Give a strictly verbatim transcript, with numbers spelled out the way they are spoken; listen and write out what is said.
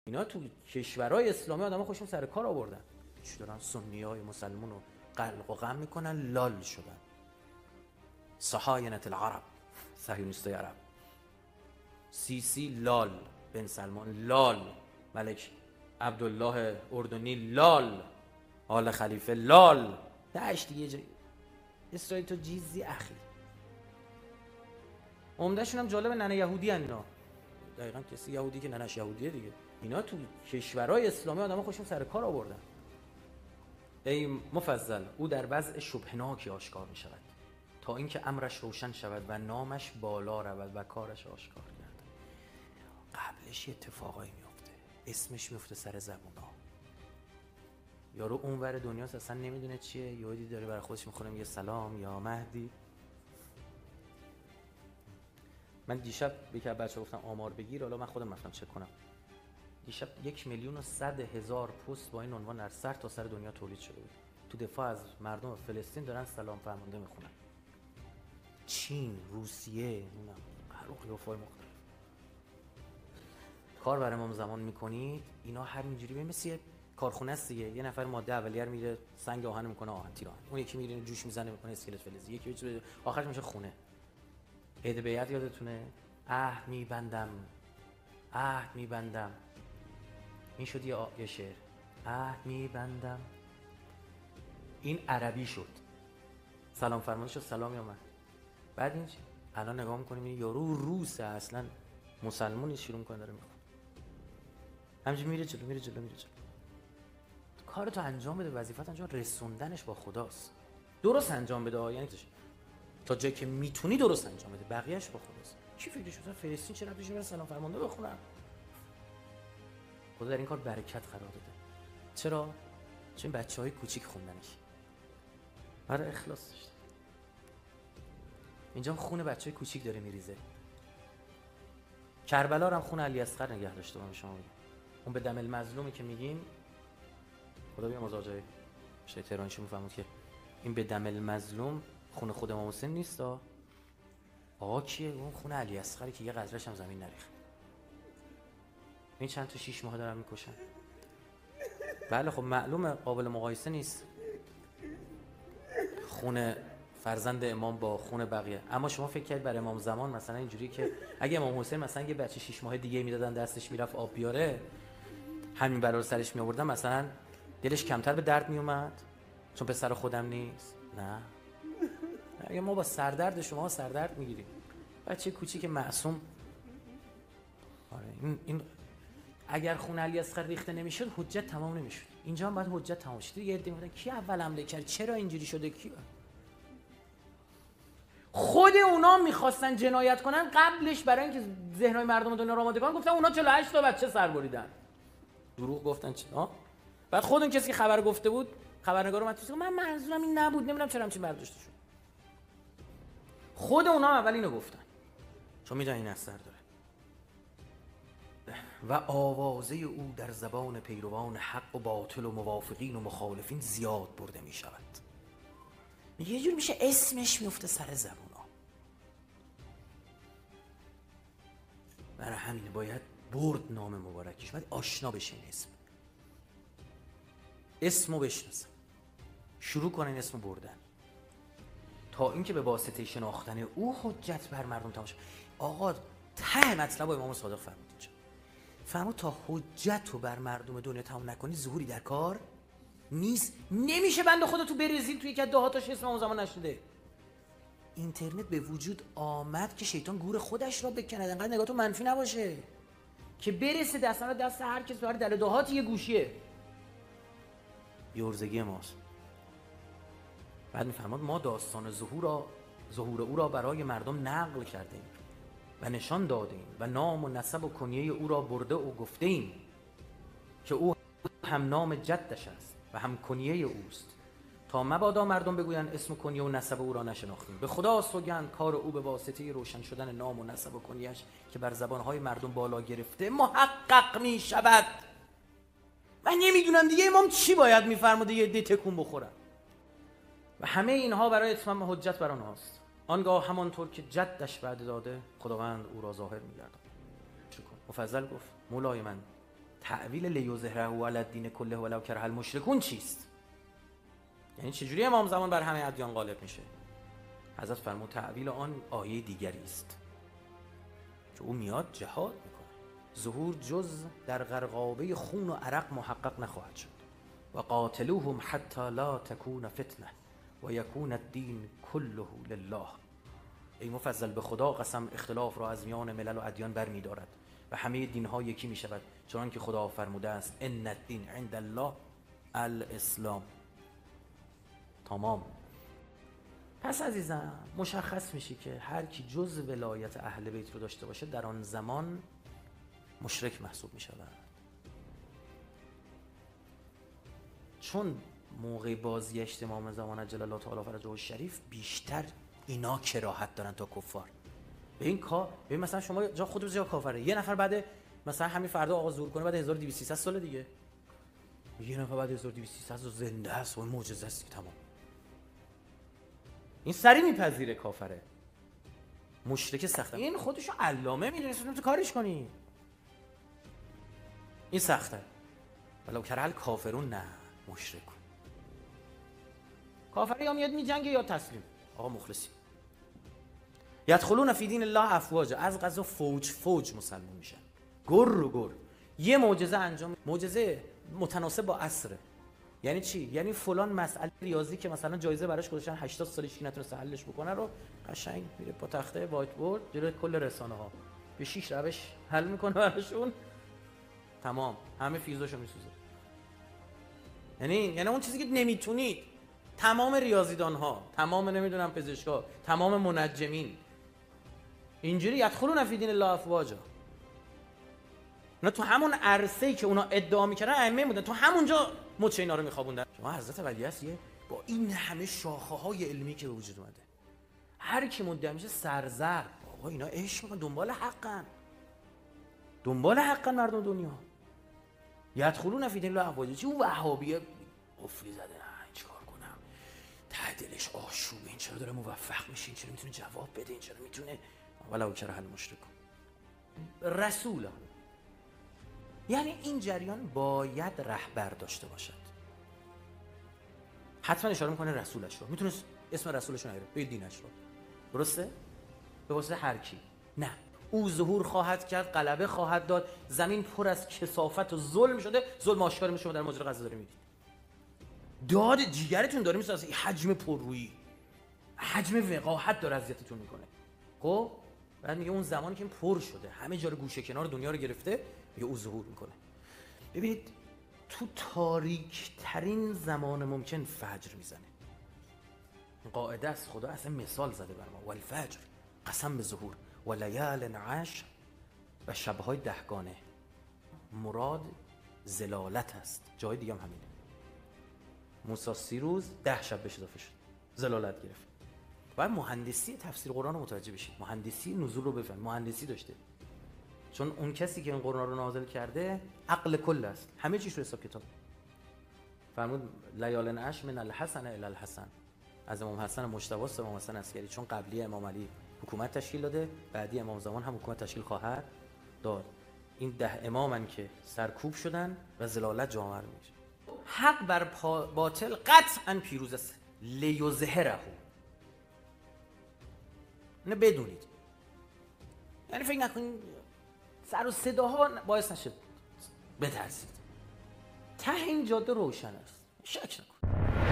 اینا تو کشورهای اسلامی آدم‌ها خوشون سر کار آوردن، چی دارن سنیای مسلمون رو قلق و غم میکنن، لال شدن. صهاینة العرب، صهیونیستای عرب. سیسی لال، بن سلمان لال، ملک عبدالله اردنی لال، آل خلیفه لال. داعش دیگه جای اسرائیل تو جیزی اخی. عمدهشون هم جالب ننه یهودی هن اینا. دقیقاً کسی یهودی که ننش یهودیه دیگه. اینا تو کشورهای اسلامی آدم‌ها خوشون سر کار آوردن. ای مفضل، او در وضع شبهناکی آشکار می شود تا اینکه امرش روشن شود و نامش بالا رود و کارش آشکار گردد. قبلش اتفاقایی میفته، اسمش میفته سر زبونا. یارو اونور دنیاست اصلا نمیدونه چیه، یهودی داره برای خودش میخونه میگه سلام یا مهدی. من دیشب به یک بچه گفتم آمار بگیر، حالا من خودم رفتم چک کنم. دیشب یک میلیون و صد هزار پست با این عنوان در سر تا سر دنیا تولید شده بود تو دفاع از مردم فلسطین، دارن سلام فرمانده میخونن. چین، روسیه، نمیدونم هر قیافه‌های مختلف. کار برای امام زمان میکنید، اینا همینجوری به مثل کارخونه است دیگه. یه نفر ماده اولیه میره سنگ آهن میکنه، آهن تیر آهن. اون یکی میره جوش میزنه میکنه اسکلت فلزی. یکی چیز آخرش میشه خونه. عهد بیعت یادتونه؟ عهد میبندم، عهد میبندم. این شد یه, یه شعر، عهد میبندم. این عربی شد، سلام فرمانده شد سلام یا من. بعد این چی؟ الان نگاه میکنیم این یارو روسه، اصلا مسلمونی شروع میکنه داره میخواد همینجوری میره جلو میره جلو میره جلو. کارتو انجام بده، وظیفت انجام رسوندنش با خداست. درست انجام بده، یعنی تا جایی که میتونی درست انجام بده، بقیه‌اش با خداست. کی فکرش بود فلسطین چرا پیش میره سلام فرمانده بخونم؟ خدا در این کار برکت قرار داده. چرا؟ چون بچه‌های کوچیک خوندنش برای اخلاص داشته. اینجا خون بچه‌های کوچیک داره میریزه. کربلا رو هم خون علی اصغر نگه داشته. من به شما میگم اون به دم المظلومی که میگیم، خدا بیا مزاجای شای تهرانیشو میفهمید که این به دم المظلوم خون خود امام حسین نیست. آقا کیه؟ اون خون علی اصغری که یه قطره‌اش هم زمین نریخت. این چند تا شیش ماه دارن میکشن. بله خب معلومه قابل مقایسه نیست خون فرزند امام با خون بقیه. اما شما فکر کردید برای امام زمان مثلا اینجوری که اگه امام حسین مثلا یه بچه شش ماه دیگه میدادن دستش میرفت آب بیاره، همین برای سرش میآوردن، مثلا دلش کمتر به درد میومد چون پسر خودم نیست؟ نه. اگه ما با سردرد شما سردرد میگیریم، بچه کوچیک معصوم. آره این این اگر خون علی اصغر ریخته نمیشد حجت تمام نمیشد. اینجا هم باید حجت تمام شد. یه عده میگن کی اول حمله کرد، چرا اینجوری شده، کی؟ خود اونا میخواستن جنایت کنن قبلش، برای اینکه ذهنهای مردم دنیا رو آماده کنن گفتن اونا چهل و هشت تا بچه سر بریدن. دروغ گفتن چی؟ ها؟ بعد خود اون کسی که خبر گفته بود، خبرنگار اومد تو من منظورم این نبود، نمیدونم چرا همچین برداشته شد. خود اونا اول اینو گفتن چون میدونن این اثر داره. و آوازه او در زبان پیروان حق و باطل و موافقین و مخالفین زیاد برده می شود. یه جور میشه اسمش میفته سر زبونا. برای همین باید برد نام مبارکش، باید آشنا بشه این اسم، اسمو بشناسن، شروع کنن اسمو بردن تا اینکه به واسطه شناختن او حجت بر مردم تمام شه. آقا ته مطلب با امام صادق فرمود اینجا، فرمود تا حجت رو بر مردم دنیا تمام نکنی ظهوری در کار نیست. نمیشه بنده خدا تو برزیل توی یک دهاتاش اسم اون زمان نشده. اینترنت به وجود آمد که شیطان گور خودش را بکنه. انقدر نگاه تو منفی نباشه که برسه دست دست هر کس برای در دهات یه گوشیه. بیورزگی ماست. بعد میفرماد ما داستان ظهور را ظهور او را برای مردم نقل کردیم و نشان دادیم و نام و نسب و کنیه او را برده و گفتیم که او هم نام جدش است و هم کنیه اوست، تا مبادا مردم بگویند اسم و کنیه و نسب او را نشناختیم. به خدا سوگند کار او به واسطه روشن شدن نام و نسب و کنیه‌اش که بر زبانهای مردم بالا گرفته محقق می شود. من نمیدونم دیگه امام چی باید میفرموده یه عده تکون بخورن. و همه اینها برای اتمام حجت بر آنهاست. آنگاه همانطور که جدش وعده داده خداوند او را ظاهر می‌گرداند. مفضل گفت مولای من تعویل لیظهره علی الدین کله ولو کره المشرکون چیست؟ یعنی چجوری امام زمان بر همه ادیان غالب میشه؟ حضرت فرمود تعویل آن آیه دیگری است که او میاد جهاد میکنه. ظهور جز در غرقابه خون و عرق محقق نخواهد شد. و قاتلوهم حتی لا تکون فتنه و یکون الدین کله لله. ای مفضل، به خدا قسم اختلاف را از میان ملل و ادیان بر می‌دارد و همه دین‌ها یکی می‌شود، چنان که خدا فرموده است ان الدین عند الله الاسلام. تمام. پس عزیزم مشخص میشه که هر کی جز ولایت اهل بیت رو داشته باشه در آن زمان مشرک محسوب می‌شود. چون موقع بازگشت امام زمان عجل الله تعالی فرجه الشریف بیشتر اینا کراهت دارن تا کفار. به این کار ببین مثلا شما جا خود رو جا کافره، یه نفر بعد مثلا همین فردا آقا ظهور کنه بعد هزار و دویست سیصد سال دیگه، یه نفر بعد هزار و دویست سیصد سال زنده است و معجزه است. تمام. این سری میپذیره کافره. مشرک سخته. این خودشو علامه میدونه تو کارش کنی. این سخته. ولو کره الکافرون، نه مشرک. کافر یا میاد میجنگه یا تسلیم. آقا مخلصی. یدخلون فی دین الله افواجا، از قضا فوج فوج مسلمان میشن. گر رو گر. یه معجزه انجام، معجزه متناسب با عصره. یعنی چی؟ یعنی فلان مسئله ریاضی که مثلا جایزه براش گذاشتن هشتاد سالش که نتونسته حلش بکنه رو قشنگ میره با تخته وایت بورد جلوی کل رسانه ها به شش روش حل میکنه براشون. تمام. همه فیزاشو میسوزه. یعنی یعنی اون چیزی که نمیتونید، تمام ریاضیدان ها، تمام نمیدونم پزشکا، تمام منجمین اینجوری یدخلون فی دین الله افواجا. اونا تو همون عرصه‌ای که اونا ادعا میکردن ائمه بودن، تو همونجا مچ اینا رو میخوابوندن. شما حضرت ولیعصر با این همه شاخه های علمی که به وجود اومده، هر کی مدعی میشه سرزر، بابا اینا عشق میکنن، دنبال حقن، دنبال حقن مردم دنیا. یدخلون فی دین الله افواجا. چی وهابیه قفلی زده، چیکار کنم؟ ته دلش آشوبه، این چرا داره موفق میشه، این چرا میتونه جواب بده، این چرا میتونه ولو کره المشرکون. رسول یعنی این جریان باید رهبر داشته باشد. حتما اشاره میکنه رسولش رو، میتونه اسم رسولش رو نگیره، به دینش رو. درسته؟ به واسه هر کی؟ نه. او ظهور خواهد کرد، غلبه خواهد داد، زمین پر از کثافت و ظلم شده، ظلم آشکار میشه در مجرا غزه داره میدید. داد جیگرتون داره میسازه، این حجم پررویی، حجم وقاحت داره اذیتتون میکنه. خب بعد میگه اون زمانی که پر شده، همه جا رو گوشه کنار دنیا رو گرفته، میگه او ظهور میکنه. ببینید تو تاریک ترین زمان ممکن فجر میزنه. قاعده است، خدا اصلا مثال زده بر ما، والفجر قسم به ظهور و لیال عشر و شبهای دهگانه. مراد زلالت است. جای دیگه هم همینه. موسی سی روز ده شب بهش اضافه شد، زلالت گرفت. باید مهندسی تفسیر قرآن رو متوجه بشید، مهندسی نزول رو بفهمید، مهندسی داشته. چون اون کسی که این قرآن رو نازل کرده عقل کل است، همه چیش رو حساب کتاب. فرمود لیال عشر من الحسن الی الحسن، از امام حسن مجتبی است امام حسن عسکری، چون قبلی امام علی حکومت تشکیل داده، بعدی امام زمان هم حکومت تشکیل خواهد داد. این ده امامن که سرکوب شدن و زلالت جامعه رو میشه. حق بر باطل قطعا پیروز است. لیظهره، نه بدونید، یعنی فکر نکنید سر و صداها باعث نشه بترسید. ته این جاده روشن است، شک نکن.